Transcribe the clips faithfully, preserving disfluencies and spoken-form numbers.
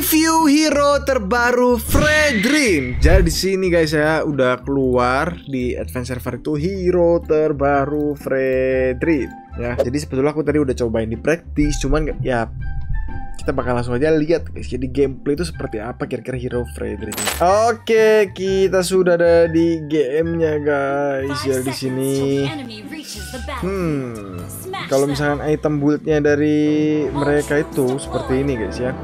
Review hero terbaru Fredrin. Jadi di sini guys ya udah keluar di Advance Server itu hero terbaru Fredrin ya. Jadi sebetulnya aku tadi udah cobain di praktis, cuman ya kita bakal langsung aja lihat guys. Jadi gameplay itu seperti apa kira-kira hero Fredrin. Oke, kita sudah ada di gamenya guys ya di sini. Hmm, kalau misalkan item build-nya dari mereka itu seperti ini guys ya.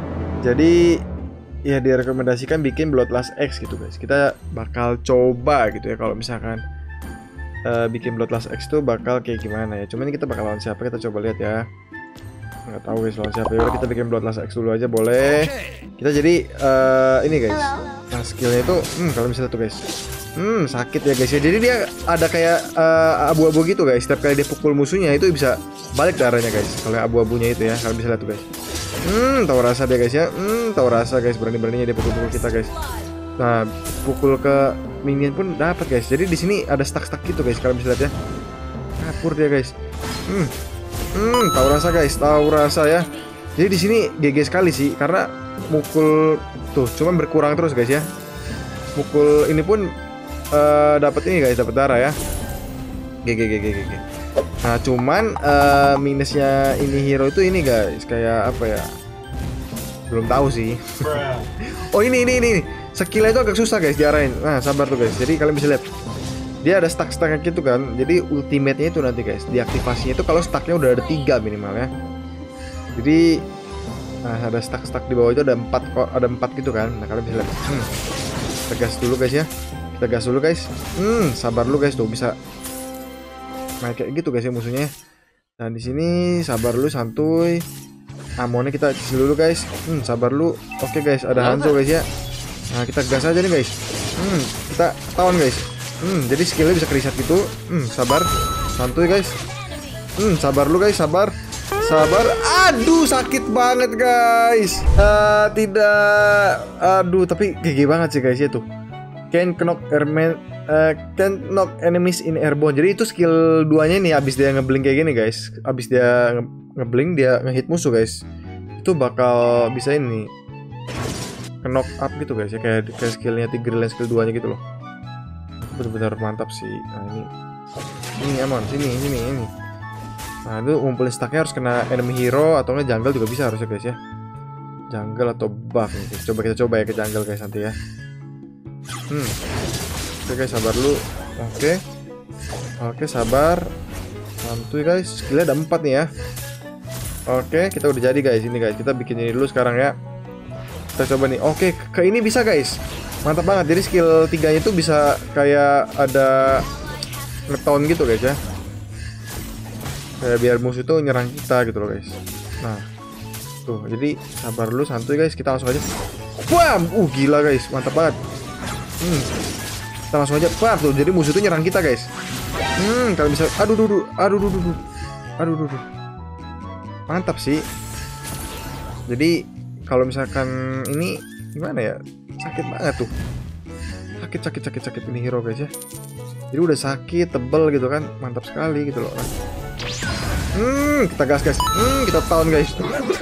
Jadi ya direkomendasikan bikin Bloodlust X gitu guys. Kita bakal coba gitu ya kalau misalkan uh, bikin Bloodlust X itu bakal kayak gimana ya. Cuman ini kita bakal lawan siapa, kita coba lihat ya. Nggak tahu guys lawan siapa. Yaudah kita bikin Bloodlust X dulu aja boleh. Kita jadi uh, ini guys. Nah skillnya itu hmm, kalau misalnya tuh guys, hmm sakit ya guys ya. Jadi dia ada kayak uh, abu-abu gitu guys. Setiap kali dia pukul musuhnya itu bisa balik darahnya guys. Kalau abu-abunya itu ya, kalau bisa lihat tuh guys. Hmm, tahu rasa dia guys ya. Hmm, tahu rasa guys, berani-beraninya dia pukul-pukul kita guys. Nah, pukul ke minion pun dapat guys. Jadi di sini ada stuck-stuck gitu guys, kalau bisa lihat ya. Kapur dia guys. Hmm. Hmm, tahu rasa guys, tahu rasa ya. Jadi di sini G G sekali sih karena mukul tuh cuman berkurang terus guys ya. Mukul ini pun uh, dapat ini guys, dapat darah ya. G G G G G G. Nah cuman uh, minusnya ini hero itu ini guys, kayak apa ya, belum tahu sih. Oh ini ini ini skillnya itu agak susah guys diarahin. Nah sabar tuh guys, jadi kalian bisa lihat dia ada stack-stack gitu kan. Jadi ultimate-nya itu nanti guys diaktifasinya itu kalau stacknya udah ada tiga minimal ya. Jadi nah ada stack-stack di bawah itu ada empat kok, ada empat gitu kan. Nah kalian bisa lihat. Hmm, kita gas dulu guys ya, kita gas dulu guys. Hmm sabar dulu guys tuh bisa. Nah kayak gitu guys ya musuhnya. Nah di sini sabar dulu santuy. Amonnya kita isi dulu guys. Hmm sabar dulu. Oke guys ada Hanzo guys ya. Nah kita gas aja nih guys. Hmm kita tawan guys. Hmm jadi skillnya bisa reset gitu. Hmm sabar santuy guys. Hmm sabar dulu guys, sabar sabar. Aduh sakit banget guys. Uh, tidak. Aduh tapi G G banget sih guys ya tuh. Can knock airman Uh, can knock enemies in airborne. Jadi itu skill duanya nih, abis dia ngeblink kayak gini guys, abis dia nge ngeblink dia ngehit musuh guys, itu bakal bisa ini knock up gitu guys ya, kayak kayak skillnya Tigreal skill duanya gitu loh. Benar-benar mantap sih. Nah ini ini aman sini sini ini. Nah itu ngumpulin stacknya harus kena enemy hero atau nggak jungle juga bisa harusnya guys ya, jungle atau buff nih. Coba kita coba ya ke jungle guys nanti ya. Hmm Oke guys sabar dulu. Oke Oke sabar santuy guys, skillnya ada empat nih ya. Oke kita udah jadi guys ini guys. Kita bikin ini dulu sekarang ya. Kita coba nih. Oke ke ini bisa guys, mantap banget. Jadi skill tiganya itu bisa kayak ada ngeton gitu guys ya, kayak biar musuh itu nyerang kita gitu loh guys. Nah tuh jadi sabar dulu santuy guys, kita langsung aja bam. Uh gila guys mantap banget. Hmm Kita langsung aja par tuh. Jadi musuh itu nyerang kita guys. Hmm kalau bisa aduh duh duh aduh duh duh duh aduh duh duh mantap sih. Jadi kalau misalkan ini gimana ya, sakit banget tuh, sakit sakit sakit sakit ini hero guys ya. Jadi udah sakit tebel gitu kan, mantap sekali gitu loh. Hmm kita gas guys. Hmm kita tahun guys.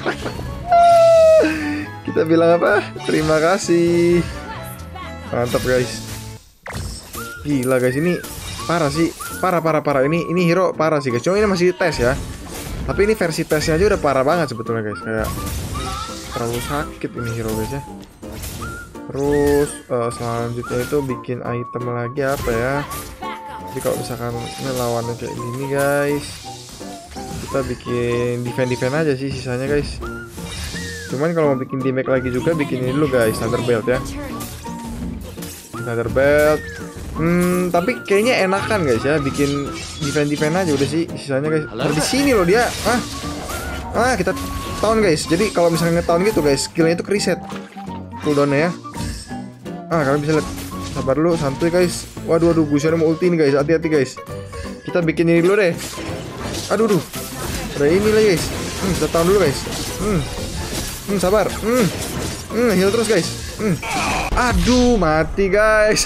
Kita bilang apa, terima kasih, mantap guys. Gila guys ini parah sih, parah parah parah ini ini hero parah sih guys. Cuma ini masih tes ya, tapi ini versi tesnya aja udah parah banget sebetulnya guys, kayak terlalu sakit ini hero guys ya. Terus uh, selanjutnya itu bikin item lagi apa ya. Jadi kalau misalkan ngelawannya kayak gini guys, kita bikin defend defend aja sih sisanya guys. Cuman kalau mau bikin damage lagi juga bikin ini dulu guys, Thunder Belt ya, Thunder Belt. Hmm, tapi kayaknya enakan guys ya bikin defend-defend aja udah sih sisanya guys. Nah, di sini loh dia. Ah. Ah, kita tahun guys. Jadi kalau misalnya nge-tahun gitu guys, skillnya itu reset cooldown-nya ya. Ah, kalian bisa lihat. Sabar dulu, santuy guys. Waduh waduh, Gusion mau ulti nih guys. Hati-hati guys. Kita bikin ini dulu deh. Aduh duh. Ada ini lah guys. Hmm, kita tahun dulu guys. Hmm. Hmm, sabar. Hmm. Hmm, heal terus guys. Hmm. Aduh, mati guys.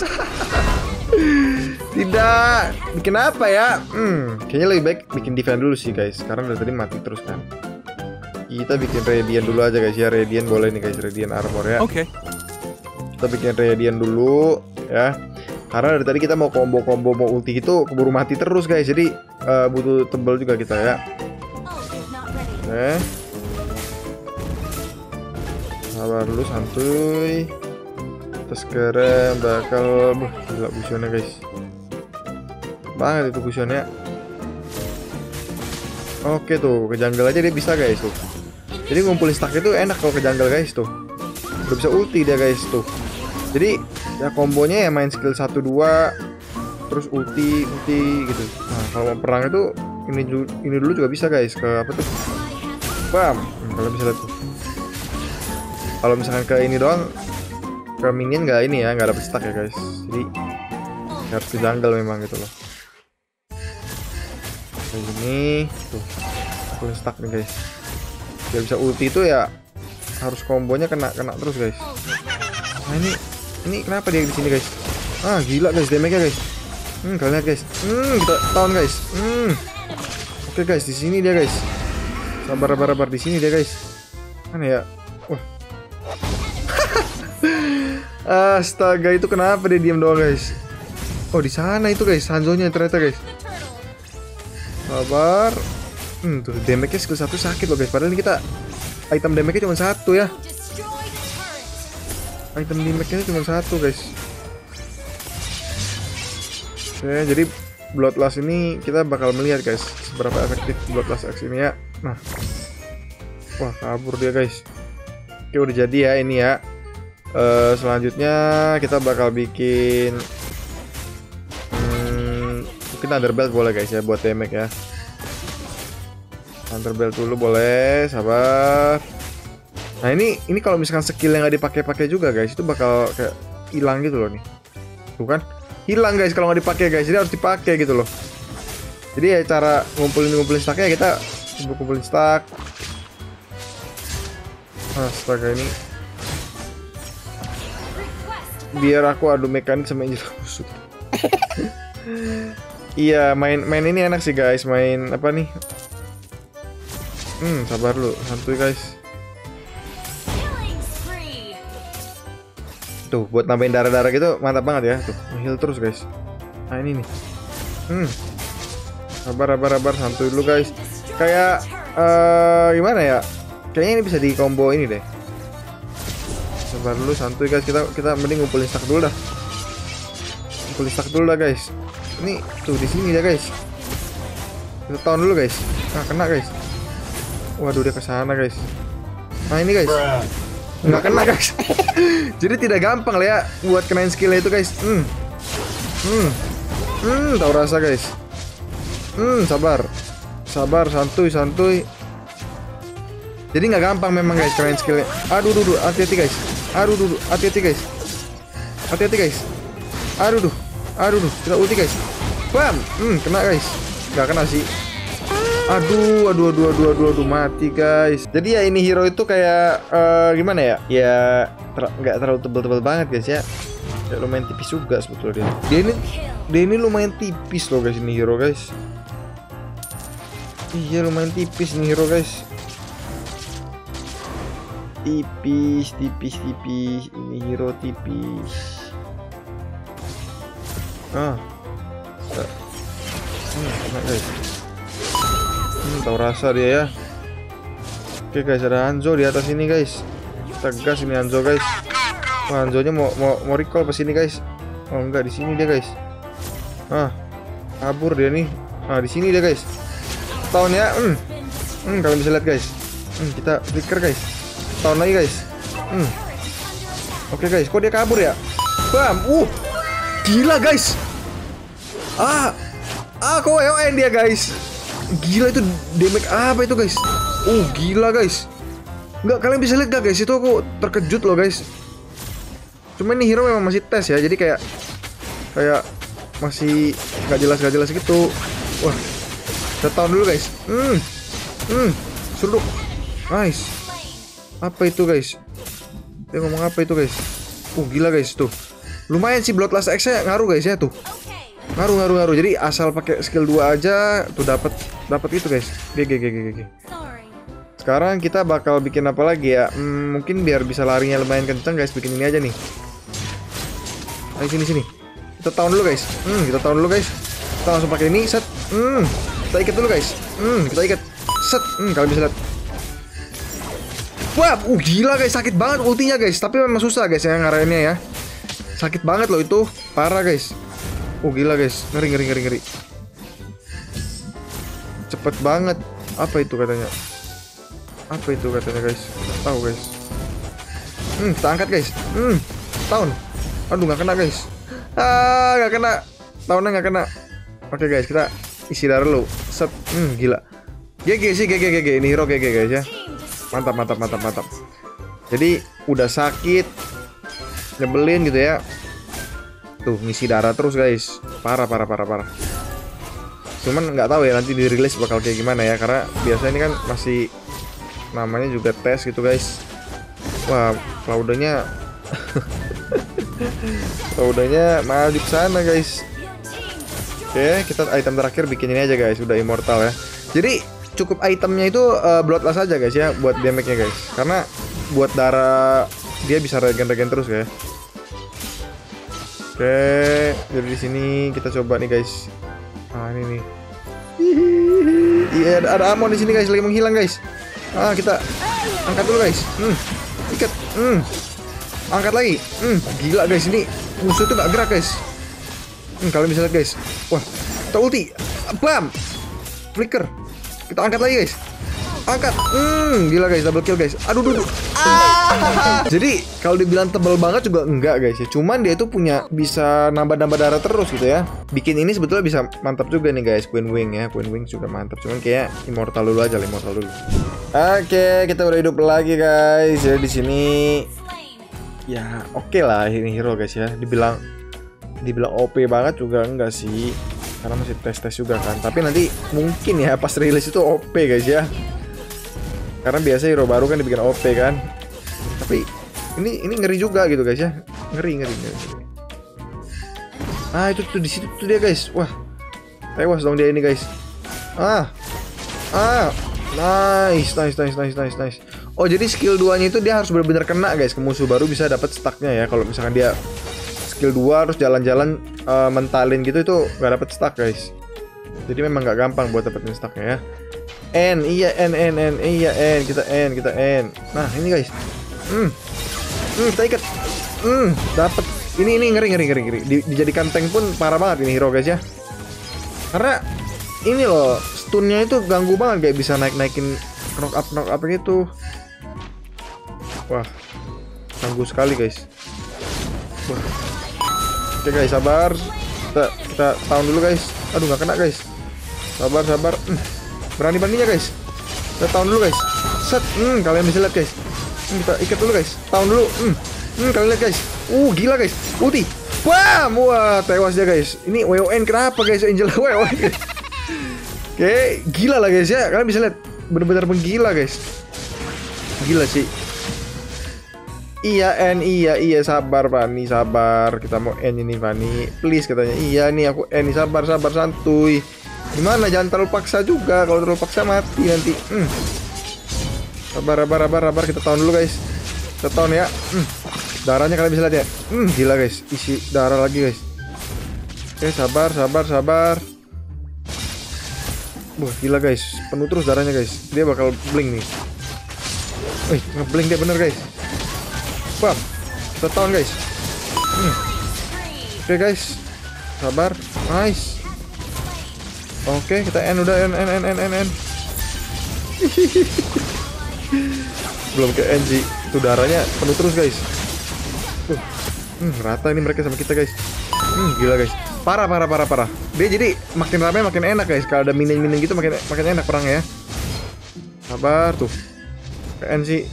Tidak, bikin apa ya? Hmm, kayaknya lebih baik bikin defend dulu sih guys, karena dari tadi mati terus kan. Kita bikin Radiant dulu aja guys ya. Radiant boleh nih guys, Radiant armor ya. Oke. Okay. Kita bikin Radiant dulu ya. Karena dari tadi kita mau combo-combo mau ulti itu keburu mati terus guys. Jadi uh, butuh tebal juga kita ya. Oke. Sabar dulu, santuy. Terus sekarang bakal buh, gila busionnya guys. Banget itu busionnya. Oke tuh, ke jungle aja dia bisa guys tuh. Jadi ngumpulin stack itu enak kalau ke jungle guys tuh. Udah bisa ulti dia guys tuh. Jadi ya kombonya ya main skill satu dua terus ulti ulti gitu. Nah, kalau mau perang itu ini dulu, ini dulu juga bisa guys, ke apa tuh? Bam. Hmm, kalau bisa lihat tuh. Kalau misalkan ke ini doang, ke minion nggak ini ya, nggak dapet stack ya guys. Jadi harus ke jungle memang gitu loh. Kayak gini tuh, aku stack nih guys. Biar bisa ulti itu ya harus kombonya kena kena terus guys. Nah ini ini kenapa dia di sini guys? Ah gila guys, damage-nya guys. Hmm, kalian lihat guys. Hmm, kita tahun guys. Hmm. Oke guys, di sini dia guys. Sabar sabar sabar, di sini dia guys. Mana ya? Wah. Astaga, itu kenapa dia diam doang guys? Oh, di sana itu guys, Hanzo-nya ternyata guys. Sabar. Hmm, tuh damage-nya skill satu sakit loh guys. Padahal ini kita item damage-nya cuma satu ya. Item damage-nya cuma satu guys. Oke, jadi Bloodlust ini kita bakal melihat guys seberapa efektif Bloodlust X ini ya. Nah. Wah, kabur dia guys. Oke, udah jadi ya ini ya. Uh, selanjutnya kita bakal bikin hmm, mungkin Thunderbelt boleh guys ya buat damage ya. Thunderbelt dulu boleh, sabar. Nah ini ini kalau misalkan skill yang nggak dipakai-pakai juga guys, itu bakal kayak hilang gitu loh nih. Tuh kan? Hilang guys kalau nggak dipakai guys, jadi harus dipakai gitu loh. Jadi ya cara ngumpulin-ngumpulin stacknya kita kumpul-kumpulin stack. Astaga ini. Biar aku adu mekanik sama Angel Busuk. Iya, main main ini enak sih guys, main apa nih? Hmm, sabar lu, santuy guys. Tuh, buat nambahin darah-darah gitu mantap banget ya. Tuh, heal terus guys. Nah, ini nih. Hmm. Sabar, sabar, sabar, santuy dulu guys. Kayak uh, gimana ya? Kayaknya ini bisa di combo ini deh. Sabar dulu, santuy guys. Kita kita mending ngumpulin stack dulu dah. Ngumpulin stack dulu dah guys. Ini tuh di sini ya guys. Kita tahun dulu guys. Nah, kena guys. Waduh, dia ke sana guys. Nah, ini guys. Nggak kena guys. Jadi tidak gampang lah ya buat kenain skillnya itu guys. Hmm. Hmm. Hmm, tahu rasa guys. Hmm, sabar. Sabar, santuy, santuy. Jadi nggak gampang memang guys kenain skillnya. Aduh, duh, duh, hati-hati guys. Aduh, duh, duh, hati-hati guys. Hati-hati guys. Aduh, duh. Aduh, duh, kita ulti guys. Bam. Hmm, kena guys. Nggak kena sih. Aduh, aduh, aduh, aduh, aduh, aduh, mati guys. Jadi ya ini hero itu kayak uh, gimana ya? Ya ter nggak terlalu tebel-tebel banget guys ya. Ya lumayan tipis juga sebetulnya. Dia ini, dia ini lumayan tipis loh guys ini hero guys. Iya lumayan tipis nih hero guys. Tipis, tipis, tipis. Ini hero tipis. Ah, hmm, enak guys. Hmm, tahu rasa dia ya. Oke guys, ada Hanzo di atas ini guys. Tegas ini Hanzo guys. Wah, Hanzonya mau mau mau recall pas sini guys. Oh enggak, di sini dia guys. Ah, kabur dia nih. Ah, di sini dia guys. Tahun ya. Hmm. Hmm, kalian bisa lihat guys. Hmm, kita flicker guys. Tahun lagi guys. Hmm. Oke guys, kok dia kabur ya? Bam. Uh. Gila guys. Ah. Ah, kok W O N dia guys. Gila itu damage apa itu guys? Oh gila guys. Nggak, kalian bisa lihat gak guys? Itu aku terkejut loh guys. Cuma ini hero memang masih tes ya. Jadi kayak Kayak masih nggak jelas nggak jelas gitu. Wah, kita tahun dulu guys. Hmm, hmm, seru. Nice. Apa itu guys? Dia ngomong apa itu guys? Uh gila guys tuh. Lumayan sih Bloodlust X-nya ngaruh guys ya tuh. Ngaruh ngaruh ngaruh. Jadi asal pakai skill dua aja tuh dapat dapat itu guys. G G G G G. Sekarang kita bakal bikin apa lagi ya? Hmm, mungkin biar bisa larinya lumayan kencang guys, bikin ini aja nih. Ayo sini sini. Kita tahun dulu guys. Hmm, kita tahun dulu guys. Kita langsung pakai ini, set. Hmm, kita ikat dulu guys. Hmm, kita ikat. Set. Hmm, kalian bisa lihat. Wah, uh, gila guys, sakit banget ultinya guys. Tapi memang susah guys ya ngarahinnya ya. Sakit banget loh itu, parah guys. Oh gila guys, ngeri ngeri ngeri ngeri. Cepet banget. Apa itu katanya? Apa itu katanya guys? Nggak tahu guys. Hmm, kita angkat guys. Hmm, tahun. Aduh nggak kena guys. Ah nggak kena. Tahunnya nggak kena. Oke guys, kita isi darah dulu. Set. Hmm, gila. G G sih, G G G G. Ini hero G G guys ya. Mantap mantap mantap mantap. Jadi udah sakit, nyebelin gitu ya. Tuh ngisi darah terus guys. Parah parah parah parah. Cuman nggak tahu ya nanti dirilis bakal kayak gimana ya, karena biasanya ini kan masih namanya juga tes gitu guys. Wah, Claudenya Claudenya maju ke sana guys. Oke, kita item terakhir bikin ini aja guys, udah immortal ya. Jadi cukup itemnya itu uh, bloodlust aja guys ya buat damage-nya guys. Karena buat darah dia bisa regen-regen terus ya. Oke, jadi di sini kita coba nih guys. Ah ini nih. Iya ada, ada Amon di sini guys, lagi menghilang guys. Ah kita angkat dulu guys. Hmm, ikat. Hmm, angkat lagi. Hmm, gila guys ini musuh itu nggak gerak guys. Hmm, kalian bisa lihat guys. Wah, kita ulti. Bam, flicker. Kita angkat lagi guys. Angkat. Hmm, gila guys, double kill guys. Aduh, aduh. Ah. Jadi kalau dibilang tebel banget juga enggak guys ya. Cuman dia itu punya bisa nambah-nambah darah terus gitu ya. Bikin ini sebetulnya bisa mantap juga nih guys. Queen Wing ya, Queen Wing juga mantap. Cuman kayak immortal dulu aja, immortal dulu. Oke, kita udah hidup lagi guys. Jadi di sini ya oke okay lah ini hero guys ya. Dibilang dibilang O P banget juga enggak sih. Karena masih tes-tes juga kan. Tapi nanti mungkin ya pas rilis itu O P guys ya. Karena biasa hero baru kan dibikin O P kan. Tapi ini ini ngeri juga gitu guys ya. Ngeri ngeri ngeri. Ah itu tuh di situ tuh dia guys. Wah. Tewas dong dia ini guys. Ah. Ah. Nice, nice, nice, nice, nice, nice. Oh, jadi skill dua-nya itu dia harus benar-benar kena guys ke musuh baru bisa dapat stacknya ya. Kalau misalkan dia skill dua terus jalan-jalan uh, mentalin gitu itu nggak dapat stack guys. Jadi memang nggak gampang buat dapetin stacknya ya. N, iya N, N, N, iya N, kita N, kita N. Nah ini guys, hmm, hmm kita ikat, hmm, dapat. Ini ini ngeri ngeri ngeri ngeri. Di, dijadikan tank pun parah banget ini hero guys ya. Karena ini loh stunnya itu ganggu banget, kayak bisa naik naikin knock up knock up gitu. Wah, ganggu sekali guys. Wah. Oke guys, sabar. Kita kita tahun dulu guys. Aduh nggak kena guys. Sabar sabar. Hmm. Berani bandinya guys. Kita tahun dulu guys. Set. Hmm, kalian bisa lihat guys. Hmm, kita ikat dulu guys. Tahun dulu. Hmm. Hmm, kalian lihat guys. Uh, gila guys. Ulti. Wah, wah, tewas dia guys. Ini W O N kenapa guys? Angel W O N. Oke, gila lah guys ya. Kalian bisa lihat benar-benar menggila guys. Gila sih. Iya N, iya iya sabar Fani, sabar. Kita mau N ini Fani. Please katanya. Iya nih aku N, sabar sabar santuy. Gimana, jangan terlalu paksa juga. Kalau terlalu paksa mati nanti. Hmm. Sabar, sabar, sabar, sabar. Kita tahun dulu guys. Kita tahun ya. Hmm. Darahnya kalian bisa lihat ya. Hmm, gila guys. Isi darah lagi guys. Oke, sabar, sabar, sabar. Wah, gila guys. Penuh terus darahnya guys. Dia bakal blink nih. Wih, ngeblink dia bener guys. Bam. Kita tahun guys. Hmm. Oke guys. Sabar. Nice. Oke, kita N udah N N N N N N. Belum ke N sih. Itu darahnya penuh terus guys. Uh, hmm, rata ini mereka sama kita guys. Hmm, gila guys. Parah parah parah parah. Dia jadi makin ramai makin enak guys. Kalau ada minion-minion gitu makin makin enak perangnya ya. Sabar tuh. Ke N sih.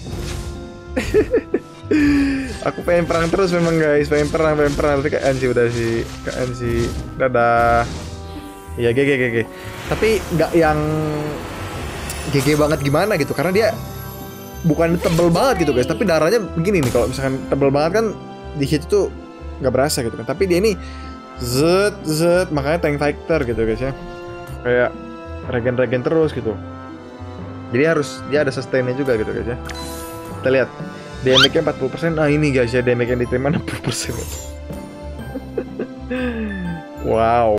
Aku pengen perang terus memang guys. Pengen perang, pengen perang. Tapi ke N sih udah sih. Ke N sih. Dadah. Iya G G G G. Tapi nggak yang G G banget gimana gitu, karena dia bukan tebel banget gitu guys. Tapi darahnya begini nih, kalau misalkan tebel banget kan di hit itu nggak berasa gitu kan. Tapi dia ini zet zet, makanya tank fighter gitu guys ya. Kayak regen-regen terus gitu. Jadi harus dia ada sustainnya juga gitu guys ya. Kita lihat damage-nya empat puluh persen. Nah ini guys ya, damage yang diterima enam puluh persen. Wow.